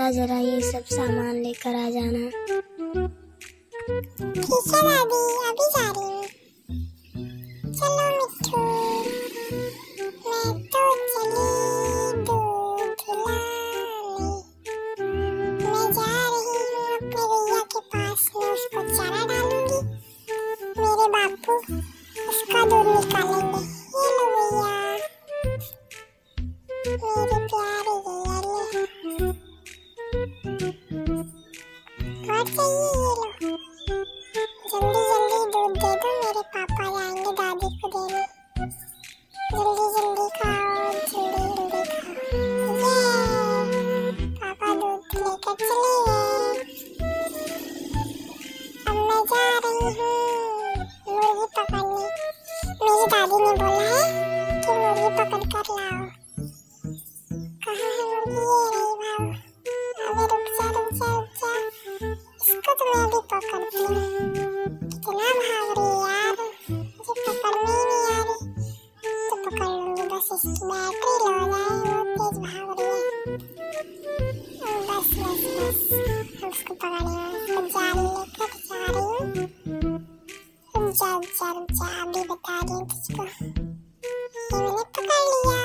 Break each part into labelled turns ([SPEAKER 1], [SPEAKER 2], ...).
[SPEAKER 1] जरा जरा ये सब सामान लेकर आ जाना।
[SPEAKER 2] ठीक है दादी, अभी जा रही हूँ। चलो मिट्ठू, मैं तो चली दूध लाने। मैं जा रही हूँ अपने भैया के पास में, उसको चारा डालूंगी। मेरे बापू उसका दूध निकालेंगे। ये लो भैया, मेरे प्यारे भैया, ले और चाहिए, ये लो। जल्दी जल्दी दूध दे दो, मेरे पापा जाएंगे दादी को देने। जल्दी जल्दी खाओ, जल्दी जल्दी खाओ। ये पापा दूध लेकर चले गए। अब मैं जा रही हूँ मुर्गी पकड़ने। मेरी दादी ने बोला है कि मुर्गी पकड़ कर लाओ। कहाँ है मुर्गी? ये रही भाव। अबे रुक जा रुक जा रुक जा, इसको तो मैं भी पकड़ती हूँ। कितना भाग रही है यार, मुझे पकड़ने ही नहीं आ रही। तो पकड़ लूंगी, बस इसकी बैटरी लो जाए, वो तेज भाग रही है। बस बस बस, उसको पकड़ेंगे। उसको जाल लेकर जा रही हूँ। रुक जा रुक जा रुक जा, अभी बता रही हूँ तुझको। ये मैंने पकड़ लिया।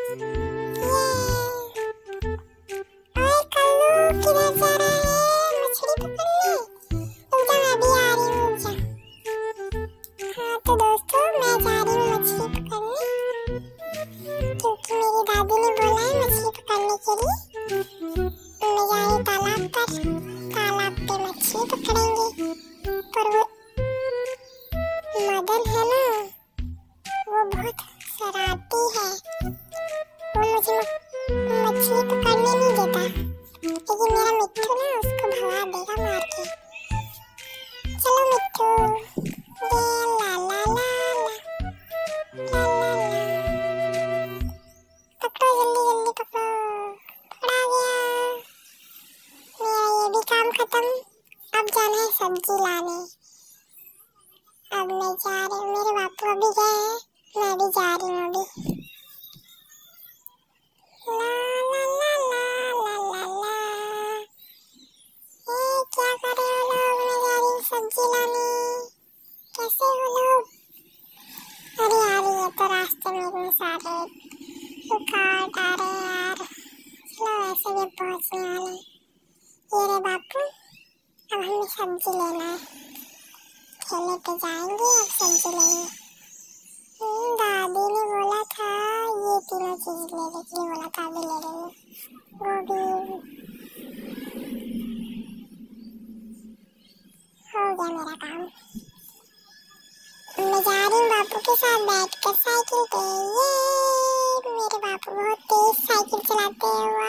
[SPEAKER 2] ओए कल्लू, किधर जा रहा है मछली पकड़ने? रुक जा, मैं भी आ रही हूँ, रुक जा। हाँ तो दोस्तों, मैं जा रही हूँ मछली पकड़ने, क्योंकि मेरी दादी ने बोला है मछली पकड़ने के लिए। मैं जा रही तालाब पर, तालाब पे मछली पकड़ेंगे। पर वो मदन है ना, वो बहुत शरारती है। वो मुझे मछली पकड़ने नहीं देता, लेकिन मेरा मिट्ठू ना उसको भगा देगा मार के। चलो मिट्ठू, ये ला ला ला ला ला ला ला, पकड़ो जल्दी जल्दी पकड़ो। पकड़ा गया। मेरा ये भी काम खत्म। अब जाना है सब्जी लाने। अब मैं जा रही हूँ, मेरे बापू अभी गए हैं, मैं भी जा रही हूँ अभी। ला ला ला ला ला ला ला। ये क्या कर रहे हो लोग? मैं जा रही हूँ सब्जी लाने। कैसे हो लोग? अरे यार, ये तो रास्ते में इतने सारे रुकावट आ रहे हैं यार। चलो वैसे भी पहुँचने वाले हैं। ये रे बापू, अब हमें सब्जी लेना है। ठेले पे जाएंगे, अब सब्जी लेंगे। दादी ने बोला था ये तीनों चीज लेने के लिए बोला था, अभी ले रही हूँ। गोभी हो गया मेरा काम। मैं जा रही हूँ बापू के साथ बैठकर साइकिल पे। ये मेरे बापू बहुत तेज साइकिल चलाते हैं।